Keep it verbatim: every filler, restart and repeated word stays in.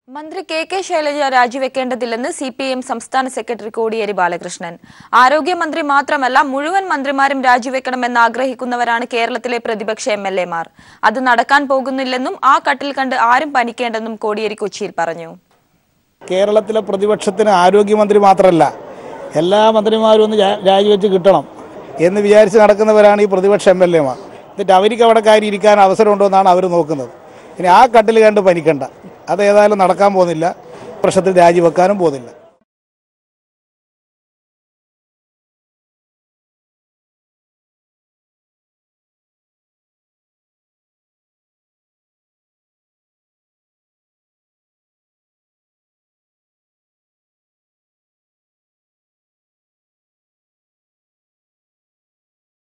മന്ത്രി K K Shailaja രാജിവെക്കേണ്ടതില്ലെന്ന് C P M സംസ്ഥാന സെക്രട്ടറി കോടിയേരി ബാലകൃഷ്ണൻ. ആരോഗ്യമന്ത്രി മാത്രമല്ല മുഴുവൻ മന്ത്രിമാരും രാജിവെക്കണമെന്ന് ആഗ്രഹിക്കുന്നവരാണ് കേരളത്തിലെ പ്രതിപക്ഷ എം എൽ എമാർ. അത് നടക്കാൻ പോകുന്നില്ലെന്നും ആ കട്ടിൽ കണ്ട് ആരും പനിക്കേണ്ടെന്നും കോടിയേരി കൊച്ചിയിൽ പറഞ്ഞു. കേരളത്തിലെ പ്രതിപക്ഷത്തിന് ആരോഗ്യമന്ത്രി മാത്രമല്ല എല്ലാ മന്ത്രിമാരും ഒന്ന് രാജിവെച്ച് കിട്ടണം എന്ന് വിചാരിച്ച് നടക്കുന്നവരാണ് ഈ പ്രതിപക്ഷ എം എൽ എമാർ. എന്നിട്ട് അവർക്ക് അവിടെ കാര്യം ഇരിക്കാൻ അവസരമുണ്ടോ എന്നാണ് അവർ നോക്കുന്നത്. ഇനി ആ കട്ടിൽ കണ്ട് പനിക്കണ്ട, അതേതായാലും നടക്കാൻ പോകുന്നില്ല. പ്രശ്നത്തിൽ രാജിവെക്കാനും പോകുന്നില്ല.